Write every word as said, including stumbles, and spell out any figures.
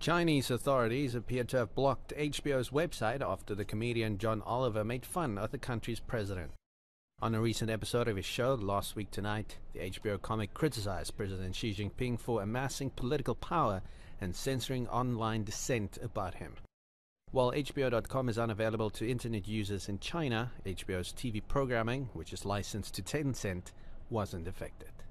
Chinese authorities appear to have blocked H B O's website after the comedian John Oliver made fun of the country's president. On a recent episode of his show, Last Week Tonight, the H B O comic criticized President Xi Jinping for amassing political power and censoring online dissent about him. While H B O dot com is unavailable to internet users in China, H B O's T V programming, which is licensed to Tencent, wasn't affected.